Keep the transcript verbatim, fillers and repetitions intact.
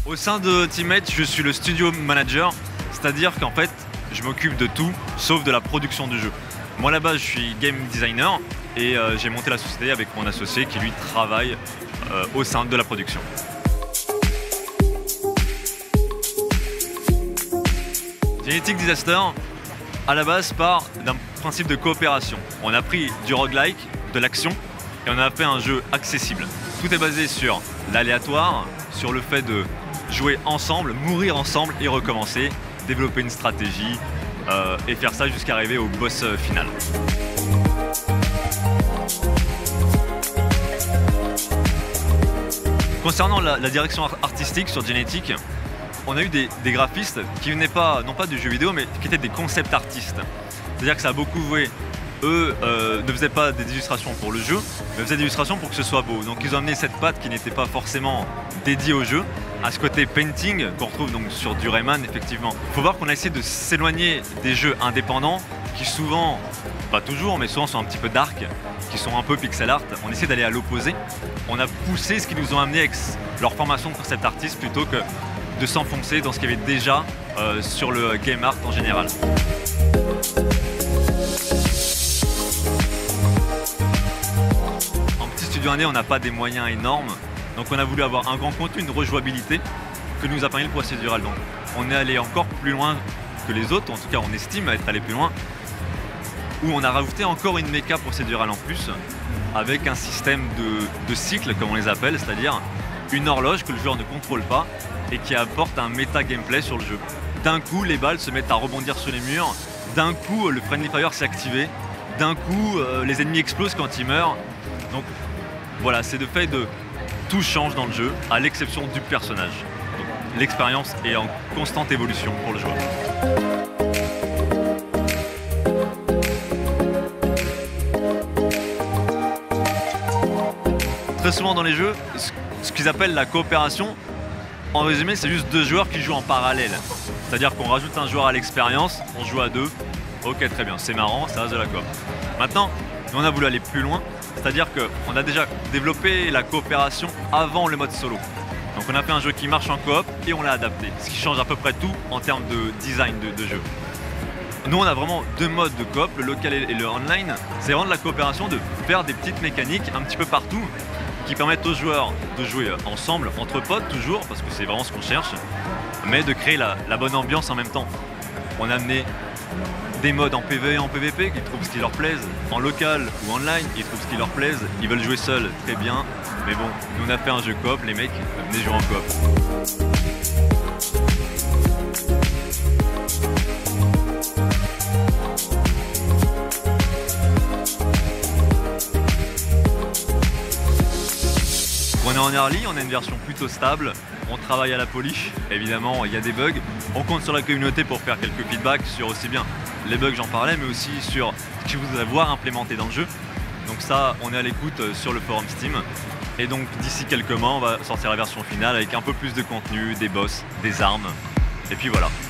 Au sein de Teammate, je suis le studio manager, c'est-à-dire qu'en fait, je m'occupe de tout sauf de la production du jeu. Moi là-bas, je suis game designer et euh, j'ai monté la société avec mon associé qui lui travaille euh, au sein de la production. Genetic Disaster, à la base, part d'un principe de coopération. On a pris du roguelike, de l'action, et on a fait un jeu accessible. Tout est basé sur l'aléatoire, sur le fait de jouer ensemble, mourir ensemble et recommencer, développer une stratégie euh, et faire ça jusqu'à arriver au boss final. Concernant la, la direction artistique sur Genetic, on a eu des, des graphistes qui venaient pas, non pas du jeu vidéo, mais qui étaient des concept artistes. C'est-à-dire que ça a beaucoup joué. Eux euh, ne faisaient pas des illustrations pour le jeu, mais faisaient des illustrations pour que ce soit beau. Donc ils ont amené cette patte qui n'était pas forcément dédiée au jeu, à ce côté painting qu'on retrouve donc sur du Rayman, effectivement. Il faut voir qu'on a essayé de s'éloigner des jeux indépendants qui souvent, pas toujours, mais souvent sont un petit peu dark, qui sont un peu pixel art. On essaie d'aller à l'opposé. On a poussé ce qu'ils nous ont amené avec leur formation de concept artiste plutôt que de s'enfoncer dans ce qu'il y avait déjà euh, sur le game art en général. En petit studio indé, on n'a pas des moyens énormes, donc on a voulu avoir un grand contenu, une rejouabilité que nous a permis le procédural. Donc on est allé encore plus loin que les autres, en tout cas on estime être allé plus loin, où on a rajouté encore une méca procédurale en plus, avec un système de, de cycle, comme on les appelle, c'est-à-dire une horloge que le joueur ne contrôle pas et qui apporte un méta gameplay sur le jeu. D'un coup, les balles se mettent à rebondir sur les murs, d'un coup, le Friendly Fire s'est activé, d'un coup, euh, les ennemis explosent quand ils meurent. Donc voilà, c'est de fait de tout change dans le jeu, à l'exception du personnage. L'expérience est en constante évolution pour le joueur. Très souvent dans les jeux, ce qu'ils appellent la coopération, en résumé, c'est juste deux joueurs qui jouent en parallèle. C'est-à-dire qu'on rajoute un joueur à l'expérience, on joue à deux. Ok, très bien, c'est marrant, ça reste de la coop. Maintenant, nous on a voulu aller plus loin, c'est-à-dire qu'on a déjà développé la coopération avant le mode solo. Donc on a fait un jeu qui marche en coop et on l'a adapté, ce qui change à peu près tout en termes de design de, de jeu. Nous on a vraiment deux modes de coop, le local et le online. C'est vraiment de la coopération, de faire des petites mécaniques un petit peu partout qui permettent aux joueurs de jouer ensemble, entre potes toujours, parce que c'est vraiment ce qu'on cherche, mais de créer la, la bonne ambiance en même temps. On a amené des modes en P V et en P V P qui trouvent ce qui leur plaise, en local ou online, ils trouvent ce qui leur plaise, ils veulent jouer seuls, très bien, mais bon, nous on a fait un jeu coop, les mecs, venez jouer en coop. On est en early, on a une version plutôt stable, on travaille à la polish, évidemment il y a des bugs. On compte sur la communauté pour faire quelques feedbacks sur aussi bien les bugs, j'en parlais, mais aussi sur ce que vous allez voir implémenté dans le jeu. Donc ça, on est à l'écoute sur le forum Steam. Et donc d'ici quelques mois, on va sortir la version finale avec un peu plus de contenu, des boss, des armes, et puis voilà.